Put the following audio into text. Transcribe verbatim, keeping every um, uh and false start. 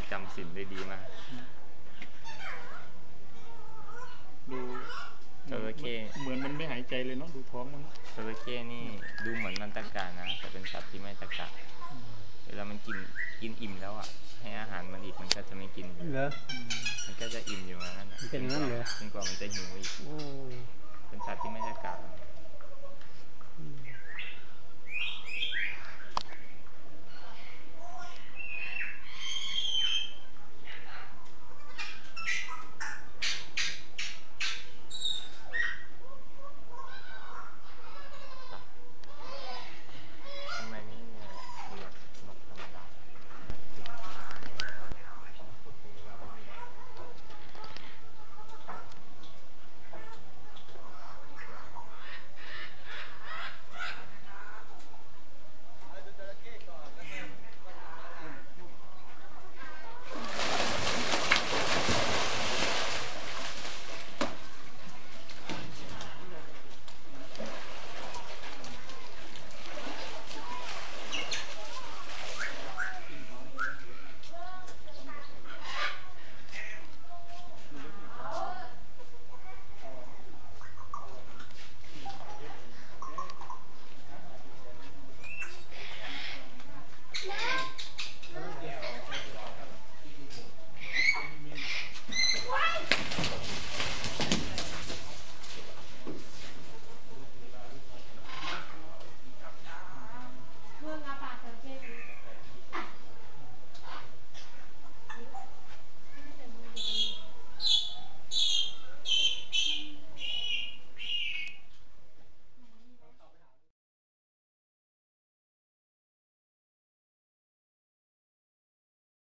จำศีลได้ดีมากดูจระเข้เหมือนมันไม่หายใจเลยเนาะดูท้องมันจระเข้นี่ดูเหมือนมันตะกะนะแต่เป็นสัตว์ที่ไม่ตะกะเวลามันกินกินอิ่มแล้วอ่ะให้อาหารมันอีกมันก็จะไม่กินเหรอมันก็จะอิ่มอยู่งั้นเป็นงั้นเหรอจนกว่ามันจะหิวอีกเป็นสัตว์ที่ไม่ตะกะ